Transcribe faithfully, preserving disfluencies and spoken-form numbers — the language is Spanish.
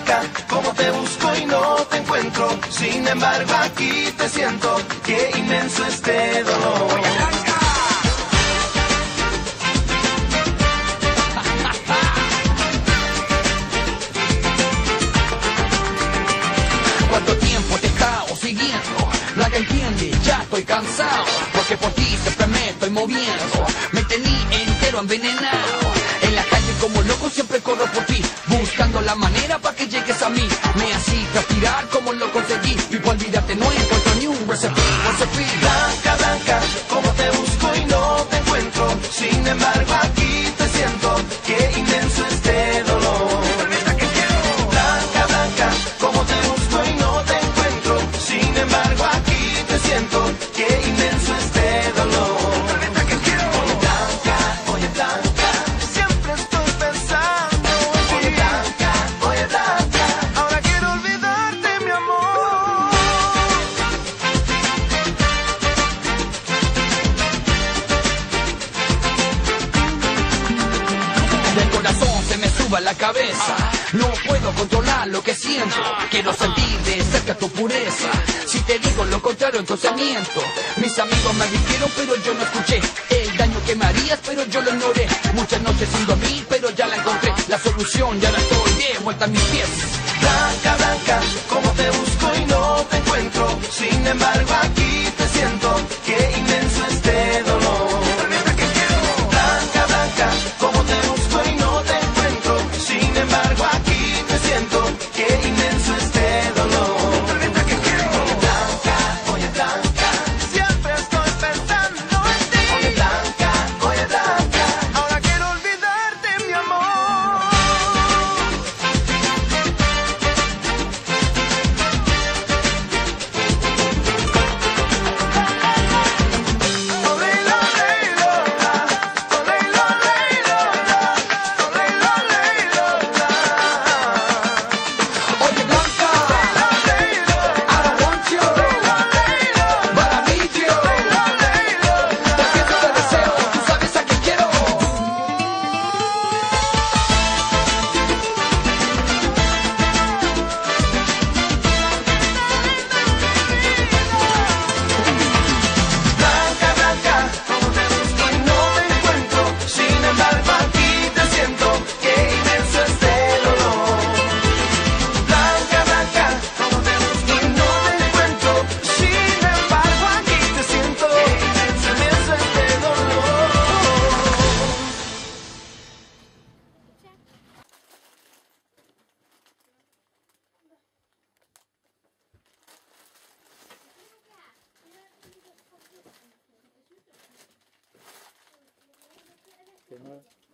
blanca, como te busco y no te encuentro. Sin embargo aquí te siento, qué inmenso este dolor. Foya Blanca. ¿Cuánto tiempo te he estado siguiendo? Blanca, entiende, ya estoy cansado, porque por ti siempre me estoy moviendo. Me tení entero envenenado. En la calle como loco siempre corro por ti, buscando la manera para que llegues a mí. Me hacía transpirar como lo conseguí, y por olvidarte no encuentro ni un recipe, recipe. Blanca, blanca, como te busco y no te encuentro. Sin embargo aquí te siento, qué inmenso este dolor. Blanca, blanca, como te busco y no te encuentro. Sin embargo aquí te siento, qué inmenso este dolor. La cabeza, no puedo controlar lo que siento. Quiero sentir de cerca tu pureza. Si te digo lo contrario, entonces miento. Mis amigos me advirtieron, pero yo no escuché el daño que me harías, pero yo lo ignoré. Muchas noches sin dormir, pero ya la encontré. La solución ya la estoy de vuelta a mis pies. Blanca, blanca, como te busco y no te encuentro. Sin embargo aquí te siento, qué inmenso este dolor. Blanca, blanca, como te busco y no te encuentro. Sin embargo aquí te siento, qué inmenso este dolor. Blanca, Foya Blanca, siempre estoy pensando en ti. Foya Blanca, Foya Blanca, ahora quiero olvidarte, mi amor. Que no